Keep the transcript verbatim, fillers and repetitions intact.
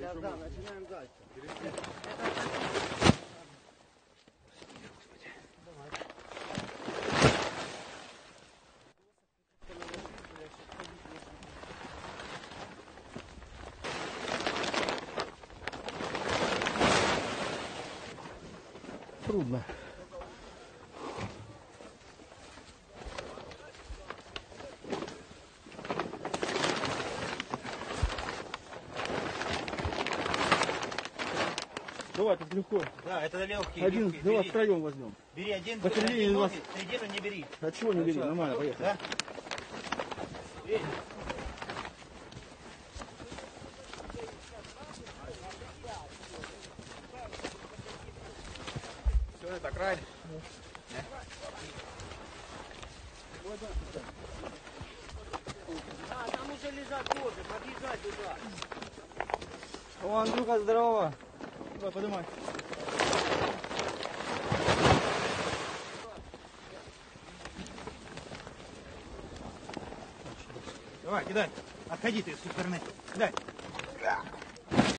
Сейчас, да, начинаем дальше. Трудно. Давай, тут легко. Да, это легкий. Один, легкий. давай Бери. втроем возьмем. Бери один, Посередине один вас- ноги, середину не бери. А чего не бери? Всё, Нормально, потом, поехали. Да? Бери. Все, это край. А, там уже лежат тоже, подъезжай туда. О, Андрюха, здорово. Давай, поднимай. Давай, кидай. Отходи ты с стороны. Кидай.